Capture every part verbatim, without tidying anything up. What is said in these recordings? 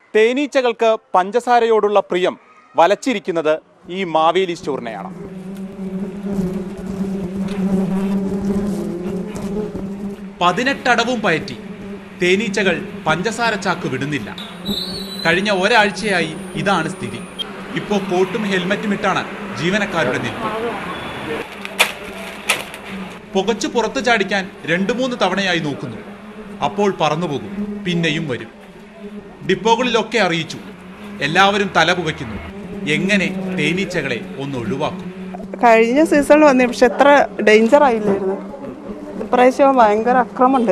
തേനീച്ചകൾക്ക് പഞ്ചസാരയോടുള്ള പ്രിയം വലച്ചിരിക്കുന്നത് ഈ മാവേലി സ്റ്റോറിനെയാണ്. പതിനെട്ടടവും പയറ്റി തേനീച്ചകൾ പഞ്ചസാര ചാക്ക് വിടുന്നില്ല. കഴിഞ്ഞ ഒരാഴ്ചയായി ഇതാണ് സ്ഥിതി. ഇപ്പോൾ കോട്ടും ഹെൽമറ്റും ഇട്ടാണ് ജീവനക്കാരുടെ നിൽപ്പ്. പുകച്ചു പുറത്തു ചാടിക്കാൻ രണ്ടു മൂന്ന് തവണയായി നോക്കുന്നു. അപ്പോൾ പറന്നുപോകും, പിന്നെയും വരും. ഡിപ്പോകളിലൊക്കെ അറിയിച്ചു. എല്ലാവരും തല പുകയ്ക്കുന്നു. എങ്ങനെ തേനീച്ചകളെ ഒന്ന് ഒഴിവാക്കും? കഴിഞ്ഞ സീസണിൽ വന്നേ, പക്ഷെ എത്ര ഡേഞ്ചർ ആയില്ലായിരുന്നു. ഇപ്രാവശ്യം ഭയങ്കര അക്രമമുണ്ട്.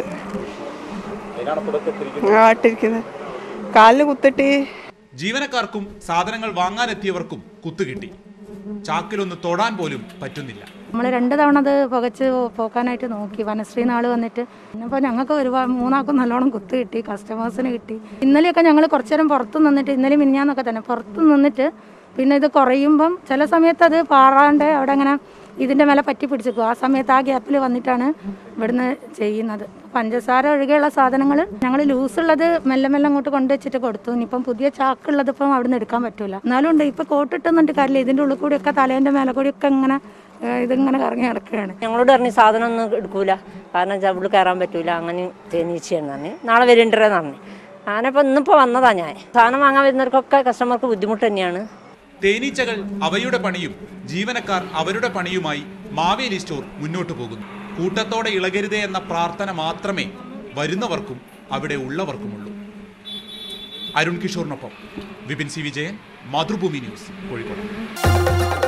ആട്ടിരിക്കുന്നത് കാലിന് കുത്തിട്ടി. ജീവനക്കാർക്കും സാധനങ്ങൾ വാങ്ങാനെത്തിയവർക്കും കുത്തുകിട്ടി. ചാക്കിലൊന്ന് തൊടാൻ പോലും പറ്റുന്നില്ല. നമ്മൾ രണ്ട് തവണ അത് പുകച്ച് പോക്കാനായിട്ട് നോക്കി. വനശ്രീ നാള് വന്നിട്ട് അപ്പോൾ ഞങ്ങൾക്ക് ഒരുപാട് മൂന്നാൾക്കും നല്ലോണം കുത്ത് കിട്ടി, കസ്റ്റമേഴ്സിന് കിട്ടി. ഇന്നലെയൊക്കെ ഞങ്ങൾ കുറച്ചു നേരം പുറത്ത് നിന്നിട്ട്, ഇന്നലെ മിനിഞ്ഞാന്നൊക്കെ തന്നെ പുറത്ത് നിന്നിട്ട് പിന്നെ ഇത് കുറയുമ്പം ചില സമയത്ത് അത് പാറാണ്ട് അവിടെ അങ്ങനെ ഇതിൻ്റെ മേലെ പറ്റി പിടിച്ചേക്കും. ആ സമയത്ത് ആ ഗ്യാപ്പിൽ വന്നിട്ടാണ് ഇവിടുന്ന് ചെയ്യുന്നത്. പഞ്ചസാര ഒഴികെയുള്ള സാധനങ്ങൾ ഞങ്ങൾ ലൂസുള്ളത് മെല്ലെ മെല്ലെ അങ്ങോട്ട് കൊണ്ടുവച്ചിട്ട് കൊടുത്തു. ഇനിയിപ്പം പുതിയ ചാക്കുള്ളത് ഇപ്പം അവിടെ നിന്ന് എടുക്കാൻ പറ്റൂല. എന്നാലും ഉണ്ട്, ഇപ്പം കോട്ടിട്ടുന്നുണ്ട് കാര്യമില്ല. ഇതിൻ്റെ ഉള്ളിൽ കൂടിയൊക്കെ തലേൻ്റെ മേലെ കൂടിയൊക്കെ ഇങ്ങനെ ഇതിങ്ങനെ കറങ്ങി കിടക്കുകയാണ്. ഞങ്ങളോട് പറഞ്ഞ് സാധനം ഒന്നും എടുക്കൂല, കാരണം ചവിളിൽ കയറാൻ പറ്റൂല, അങ്ങനെ തേനീച്ചയെന്ന് പറഞ്ഞ് നാളെ വരുന്നുണ്ടെന്ന് പറഞ്ഞു. ഞാനിപ്പോൾ ഇന്നിപ്പോൾ വന്നതാ. ഞാൻ സാധനം വാങ്ങാൻ വരുന്നവർക്കൊക്കെ കസ്റ്റമർക്ക് ബുദ്ധിമുട്ട് തന്നെയാണ്. തേനീച്ചകൾ അവയുടെ പണിയും ജീവനക്കാർ അവരുടെ പണിയുമായി മാവേലി സ്റ്റോർ മുന്നോട്ടു പോകുന്നു. കൂട്ടത്തോടെ ഇളകരുതേ എന്ന പ്രാർത്ഥന മാത്രമേ വരുന്നവർക്കും അവിടെ ഉള്ളവർക്കുമുള്ളൂ. അരുൺ കിഷോറിനൊപ്പം വിപിൻ സി വിജയൻ, മാതൃഭൂമി ന്യൂസ്, കോഴിക്കോട്.